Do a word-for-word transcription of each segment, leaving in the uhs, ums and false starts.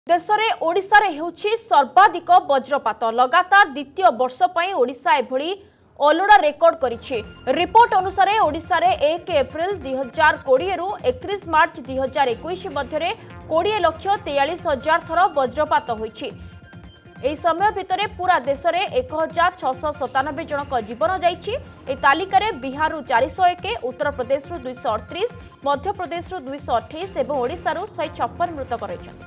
देश में ओडिशा रे हेउछि सर्वाधिक वज्रपात लगातार द्वितीय वर्ष पई ओडिशा एभली अलोड़ा रेकर्ड करिछि। रिपोर्ट अनुसार ओडिशा रे एक एप्रिल दुई हजार कोड़े रु एकतीस मार्च दुई हजार इक्कीस मध्य कोड़े लक्ष तेयालीस हजार थर वज्रपात होइछि। एही समय भितर पूरा देश में एक हजार छःश सतानबे जनक जीवन जाइछि। ए तालिकार बिहार रु चार सौ एक, उत्तर प्रदेश रु दुई सौ अड़तीस, मध्य प्रदेश रु दुई सौ अठाईस और ओडिशा रु शहे छप्पन मृतक रहिछन्ति।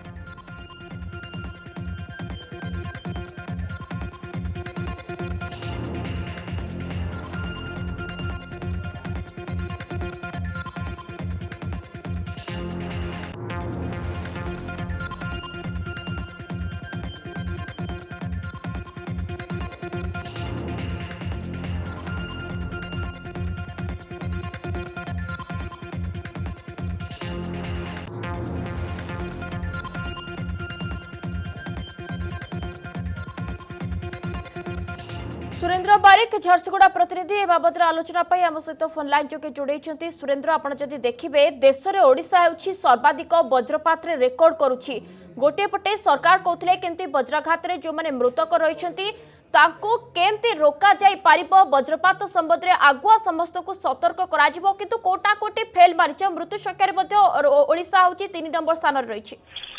सुरेंद्र बारिक झारसुगुड़ा प्रतिनिधि ए बाबद आलोचना पाई आम सहित फोन लाइन जोगे जोड़े। सुरेंद्र आप जदि देखिए देश में ओडिशा हेउछि सर्वाधिक वज्रपात रे रेकर्ड करुछि। गोटे पटे सरकार कहते केमती वज्राघात रे जो माने मृतक रहिछन्ति ताको केमती रोका जाई पारिबो, वज्रपात संबंध में आगुआ समस्त को सतर्क कराजिबो, किंतु कोटा कोटी फेल मारिछ। मृत्यु संख्या रे मध्ये ओडिशा होछि तीन नंबर स्थान रे रहिछि।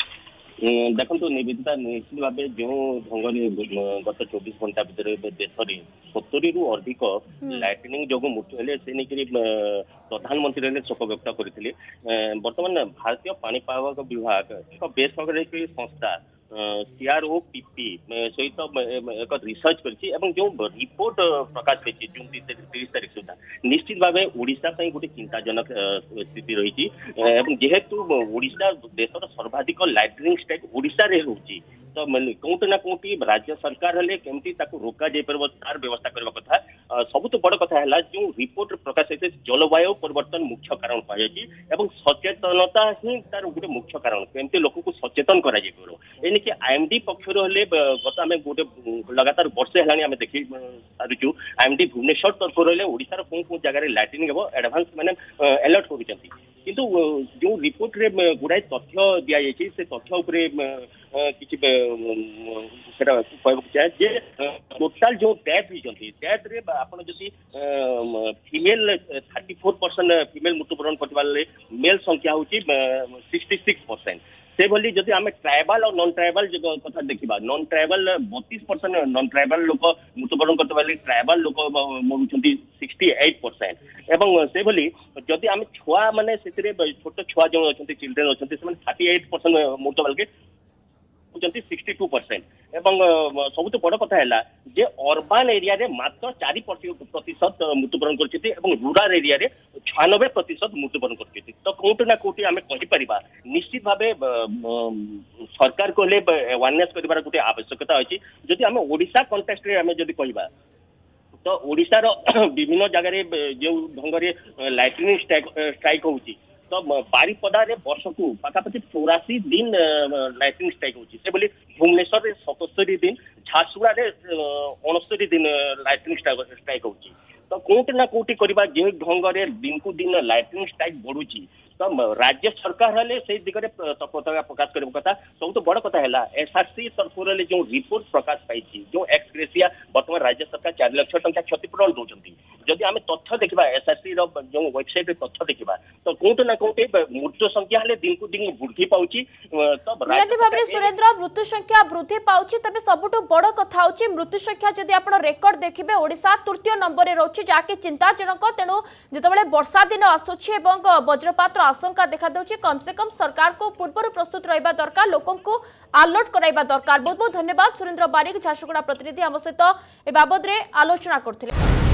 देखो निवेदिता निश्चित भाव जो ढंग गत चौबीस घंटा भर देश में सत्तरी रु अधिक लाइटनिंग जो मृत्यु है से नहीं प्रधानमंत्री शोक व्यक्त करते। बर्तमान भारतीय पाणीपाग विभाग एक बेसरकारी संस्था सीआरओ पीपी सहित एक रिसर्च करछि एवं जो रिपोर्ट प्रकाश पाई जून तीस तारीख सुधा निश्चित भाव ओडिशा गोटे चिंताजनक स्थिति रही। जेहेतु ओडिशा देशर सर्वाधिक लाइटनिंग स्ट्राइक ओडिशा रे होछि तो कोटी ना कोटी राज्य सरकार हेले केमती ताको रोका जाय परबो तार व्यवस्था करबा कथा। सबुतो बड़ कथा हैला जो रिपोर्ट प्रकाश होते जलवायु परिवर्तन मुख्य कारण पाई एवं सचेतनता ही तार गोटे मुख्य कारण केमती लोक को सचेतन करा जाय परबो। एनिके आईएमडी पक्षर हेले गत आमे गोटे लगातार वर्षे हेलानी आमे देखि सारुचु आईएमडी भुवनेश्वर तरफ हेले ओडिसा रो कोन कोन जगह रे लाइटनिंग हेबो एडवांस माने अलर्ट करिसंती, किंतु जो रिपोर्ट रे गुडाय तथ्य दिया जायछि से तथ्य उपरे किछि चाहे टोटाल जो डेथ होती डेथ रे आपन जदि female thirty four percent female मृत्युवरण करने मेल संख्या होची सिक्सटी सिक्स परसेंट से भली जदि आम ट्राइबल और नॉन ट्राइबल कथा देखा नॉन ट्राइबल बतीस परसेंट नॉन ट्राइबल लोक मृत्युवरण करते ट्राइबल लोक मरुंट सिक्सटी एट परसेंट एवं से भली जदि आम छुआ मैंने छोट छुआ जो अच्छा चिल्ड्रेन अच्छा थर्टी एट परसेंट मृत्यु के सिक्सटी टू परसेंट एवं सबुत बड़ कथा है जे अर्बान एरिया रे मात्र चार प्रतिशत मृत्युवरण कर रूराल एरिया रे छियानबे प्रतिशत मृत्युवरण कर तो कोटि ना कोटि आम कहीपर निश्चित भाव सरकार को अवेयरनेस कर गोटे आवश्यकता अच्छी। जदि आम ओडिशा कंटेक्स्ट रे आम जदि कहबा तो ओडिशार विभिन्न जगह जो ढंग से लाइटनिंग स्ट्राइक होची तो बारिपदा रे वर्ष को पाखापाखि चौरासी दिन लाइटनिंग स्ट्राइक होची से बोली भुवनेश्वर रे सतस्तरी दिन, झारसुगुड़ा रे उनस्तरी दिन लाइटनिंग स्ट्राइक होची। तो कोटि ना कोटि करबा जे ढंग रे दिन को दिन लाइटनिंग स्ट्राइक बढ़ुची तो राज्य सरकार हेले से दिगरे तत्परता प्रकाश करबा कथा। सब तो बड़ कथा हैला एसआरसी तरफ जो रिपोर्ट प्रकाश पाई जो एक्सग्रेसिया वर्तमान राज्य सरकार चार लाख टंका क्षतिपूरण दौरान जदि आम तथ्य देखा एसआरसी जो वेबसाइट तथ्य देखा तो कोटि ना कोटि मृत्यु संख्या हेले दिन को दिन वृद्धि पाउची। तो सुरेंद्र मृत्यु संख्या वृद्धि पाउची तबे सबुठु बड़ कथा होची मृत्यु संख्या जदि आपण रेकर्ड देखिबे ओडिशा तृतीय नंबर रे रहउची जाके चिंताजनक। तेणु जेतबेले वर्षा दिन आसुची एवं वज्रपात आशंका देखा देउची कम से कम सरकार को पूर्व प्रस्तुत रहिबा दरकार, लोकों को अलर्ट कराइबा दरकार। बहुत बहुत धन्यवाद सुरेंद्र बारिक झारसुगुड़ा प्रतिनिधि आम सहित ए बाबद रे आलोचना करथिले।